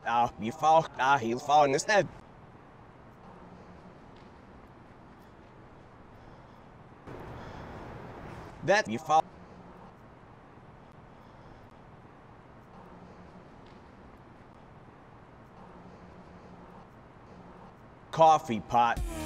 you fall, he'll fall on his head. That you fall. Coffee pot.